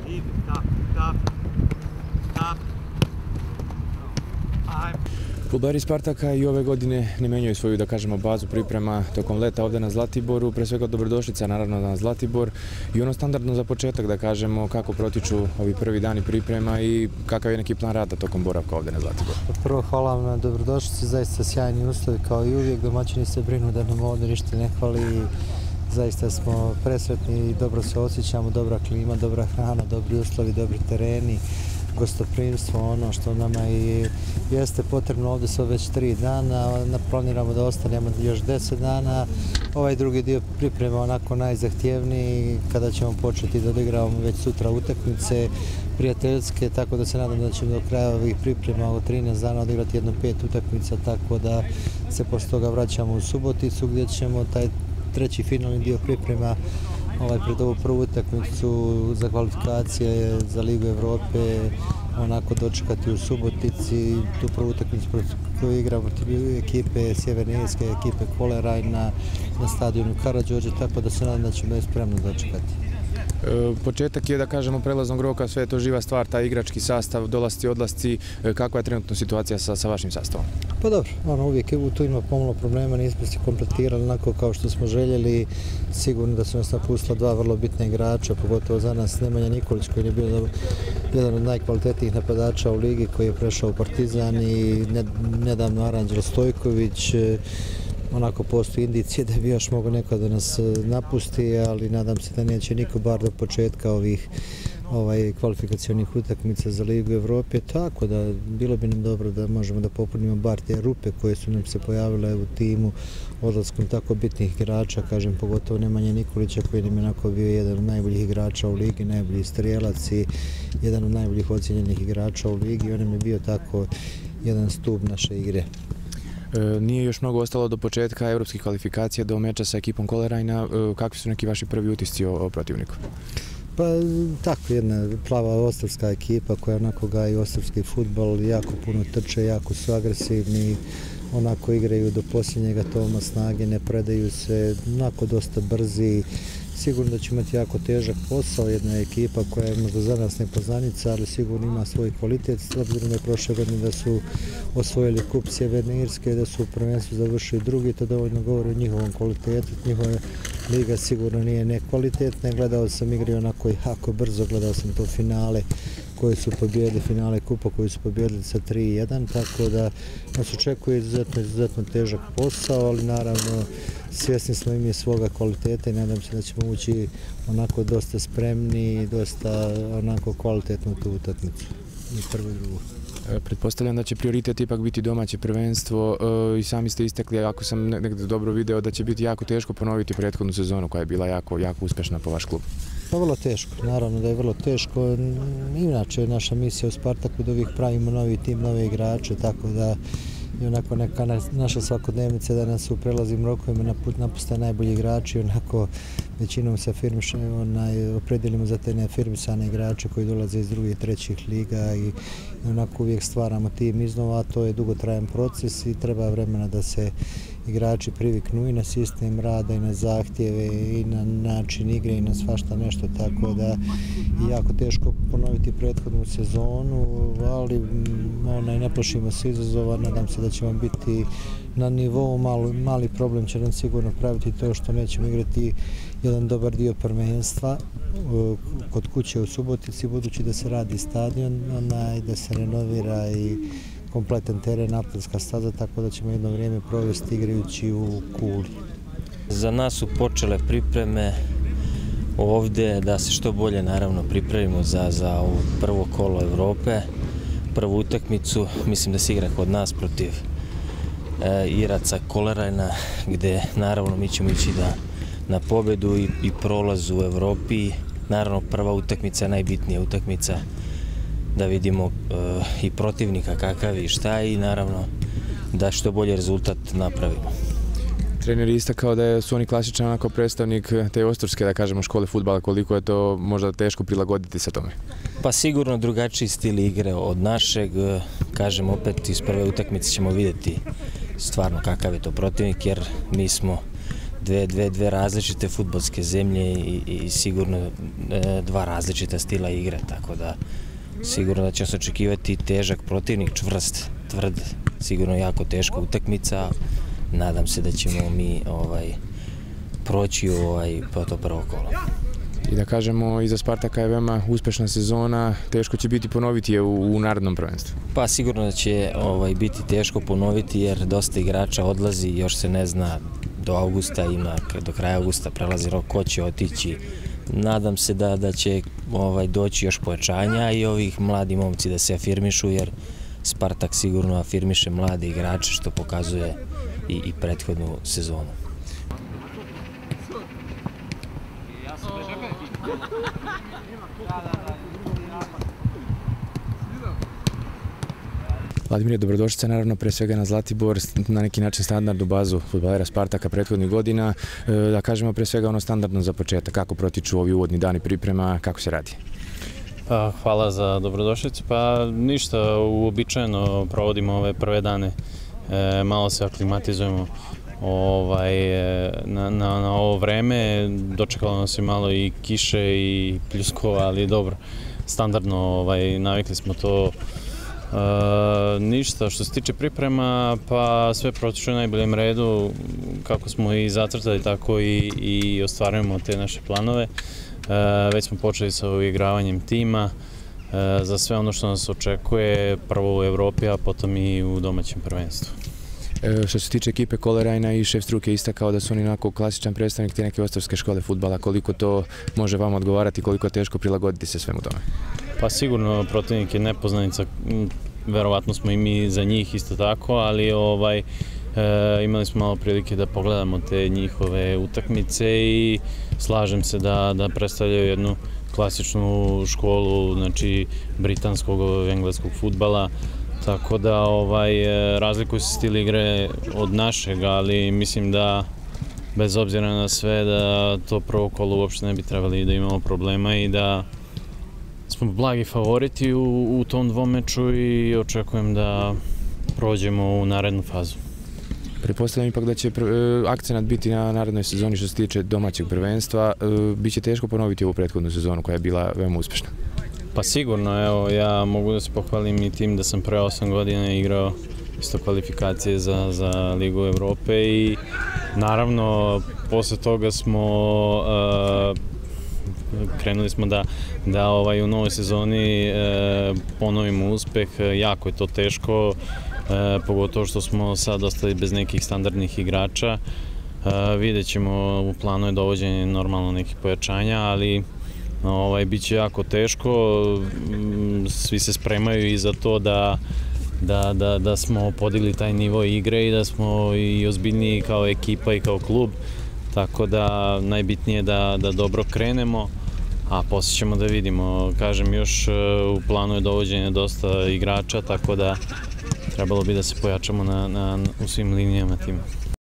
Klubari Spartaka i ove godine ne menjaju svoju, da kažemo, bazu priprema tokom leta ovde na Zlatiboru. Pre svega dobrodošlica naravno na Zlatibor i ono standardno za početak, da kažemo, kako protiču ovi prvi dani priprema i kakav je neki plan rada tokom boravka ovde na Zlatiboru. Prvo hvala vam na dobrodošlici, zaista sjajni uslovi kao i uvijek, domaćini se brinu da nam ovde ništa ne hvali i zaista smo presretni i dobro se osjećamo, dobra klima, dobra hrana, dobri uslovi, dobri tereni, gostoprimstvo, ono što nama i jeste potrebno. Ovde su već 3 dana, planiramo da ostanemo još 10 dana. Ovaj drugi dio priprema onako najzahtjevniji, kada ćemo početi da odigravamo već sutra utakmice prijateljske, tako da se nadam da ćemo do kraja ovih priprema od 13 dana odigrati jedno 5 utakmica, tako da se posle toga vraćamo u Suboticu gdje ćemo taj treći finalni dio priprema pred ovu prvu utakmicu za kvalifikacije za Ligu Evrope onako dočekati u Subotici. Tu prvu utakmicu koju igramo protiv ekipe Sjeverne Irske, ekipe Kolerajna na stadionu Karađorđe, tako da se nadam da ćemo je spremno dočekati. Početak je, da kažemo, prelaznog roka, sve je to živa stvar, taj igrački sastav, dolasci, odlasci. Kakva je trenutno situacija sa vašim sastavom? Pa dobro, uvijek tu ima pomalo problema, nismo se kompletirali onako kao što smo željeli. Sigurno da su nas napustila 2 vrlo bitna igrača, pogotovo za nas Nemanja Nikolić koji je bio jedan od najkvalitetnijih napadača u ligi, koji je prešao u Partizan, i nedavno Aranđelo Stojković. Onako postoji indicije da bi još mogo neko da nas napusti, ali nadam se da neće niko, bar do početka ovih kvalifikacionih utakmica za Ligu Evrope, tako da bilo bi nam dobro da možemo da popunimo bar te rupe koje su nam se pojavile u timu odlaskom tako bitnih igrača, kažem pogotovo Nemanje Nikolića koji nam je onako bio jedan od najboljih igrača u ligi, najbolji strijelac i jedan od najboljih ocijenjenih igrača u ligi. On nam je bio tako jedan stup naše igre. Nije još mnogo ostalo do početka evropskih kvalifikacija, do meča sa ekipom Kolerajna. Kakvi su neki vaši prvi utisci o protivniku? Pa tako, jedna plava ostrvska ekipa koja onako gaji ostrvski fudbal, jako puno trče, jako su agresivni, onako igraju do posljednjega toma snage, ne predaju se, onako dosta brzi. Sigurno da će imati jako težak posao, jedna ekipa koja je možda za nas nepoznanica, ali sigurno ima svoj kvalitet, s obzirom da je prošle godine da su osvojili kup Sjeverne Irske, da su u prvenstvu završili drugi, to dovoljno govori o njihovom kvalitetu. Njihova liga sigurno nije nekvalitetna, gledao sam igre onako jako brzo, gledao sam to finale koje su pobjedili, finale kupa koji su pobjedili sa 3-1, tako da nas očekuje izuzetno težak posao, ali naravno svjesni smo im je svoga kvaliteta i nadam se da ćemo ući onako dosta spremni i dosta onako kvalitetno tu utakmicu i prvo i drugo. Pretpostavljam da će prioritet ipak biti domaće prvenstvo i sami ste istekli, ako sam negdje dobro video, da će biti jako teško ponoviti prethodnu sezonu koja je bila jako uspješna po vaš klub. Pa vrlo teško, naravno da je vrlo teško. Inače je naša misija u Spartaku da uvijek pravimo novi tim, nove igrače, tako da i onako neka naša svakodnevnica da nas u prelazim rokovima napuste najbolji igrači, onako većinom se opredelimo za te neafirmisane igrače koji dolaze iz drugih i trećih liga i onako uvijek stvaramo tim iznova, a to je dugotrajan proces i treba vremena da se igrači priviknu i na sistem rada i na zahtjeve i na način igre i na svašta nešto, tako da je jako teško ponoviti prethodnu sezonu, ali ne plašimo se izazova, nadam se da ćemo biti na nivou, mali problem će nam sigurno praviti to što nećemo igrati jedan dobar dio prvenstva kod kuće u Subotici, budući da se radi stadion, da se renovira i kompletan teren, atletska staza, tako da ćemo jedno vrijeme provesti igrajući u Kuli. Za nas su počele pripreme ovdje da se što bolje naravno pripremimo za ovo prvo kolo Evrope, prvu utakmicu. Mislim da se igra kod nas protiv Iraca Kolerajna, gdje naravno mi ćemo ići na pobjedu i prolaz u Evropi. Naravno prva utakmica je najbitnija utakmica, da vidimo i protivnika kakav i šta i naravno da što bolje rezultat napravimo. Trener je istakao da su oni klasičan onako predstavnik te ostrvske, da kažemo, škole fudbala, koliko je to možda teško prilagoditi se tome? Pa sigurno drugačiji stil igre od našeg, kažem opet iz prve utakmice ćemo vidjeti stvarno kakav je to protivnik, jer mi smo dve različite fudbalske zemlje i sigurno dva različita stila igre, tako da sigurno da će se očekivati težak protivnik, čvrst, tvrd, sigurno jako teška utakmica. Nadam se da ćemo mi proći po to prvo kolo. I da kažemo, iza Spartaka je veoma uspešna sezona, teško će biti ponoviti je u narednom prvenstvu. Pa sigurno da će biti teško ponoviti jer dosta igrača odlazi, još se ne zna do avgusta, do kraja avgusta prelazi rok ko će otići. Nadam se da će doći još pojačanja i ovih mladi momci da se afirmišu jer Spartak sigurno afirmiše mlade igrače što pokazuje i prethodnu sezonu. Vladimir, dobrodošlica naravno pre svega na Zlatibor, na neki način standardnu bazu fudbalera Spartaka prethodnih godina. Da kažemo pre svega ono standardno za početak, kako protiču ovi uvodni dani priprema, kako se radi? Hvala za dobrodošlicu. Pa ništa, uobičajeno provodimo ove prve dane, malo se aklimatizujemo na ovo vreme, dočekalo nas je malo i kiše i pljuskova, ali dobro, standardno navikli smo to. Ništa, što se tiče priprema, pa sve protiče u najboljem redu, kako smo i zacrtali, tako i ostvarujemo te naše planove. Već smo počeli sa uigravanjem tima za sve ono što nas očekuje, prvo u Evropi, a potom i u domaćem prvenstvu. Što se tiče ekipe Kolerajna i šef struke istakao da su oni onako klasičan predstavnik te neke ostrvske škole fudbala, koliko to može vama odgovarati, koliko je teško prilagoditi se svemu tome? Pa sigurno protivnik je nepoznanica, verovatno smo i mi za njih isto tako, ali imali smo malo prilike da pogledamo te njihove utakmice i slažem se da predstavljaju jednu klasičnu školu, znači britanskog, engleskog fudbala, tako da razlikuju se stil igre od našeg, ali mislim da bez obzira na sve da to prvo kolo uopšte ne bi trebali da imamo problema i da smo blagi favoriti u tom dvomeču i očekujem da prođemo u narednu fazu. Pretpostavljam ipak da će akcenat biti na narednoj sezoni što se tiče domaćeg prvenstva. Biće teško ponoviti ovu prethodnu sezonu koja je bila veoma uspešna. Pa sigurno, evo, ja mogu da se pohvalim i tim da sam pre 8 godina igrao isto kvalifikacije za Ligu Evrope i naravno posle toga smo krenuli smo da u novoj sezoni ponovimo uspeh. Jako je to teško, pogotovo što smo sad ostali bez nekih standardnih igrača. Vidjet ćemo, u planu je dovođenje normalno nekih pojačanja, ali bit će jako teško. Svi se spremaju i za to da smo podigli taj nivo igre i da smo i ozbiljniji kao ekipa i kao klub. Tako da najbitnije je da dobro krenemo, a poslije ćemo da vidimo. Kažem, još u planu je dovođenje dosta igrača, tako da trebalo bi da se pojačamo u svim linijama tima.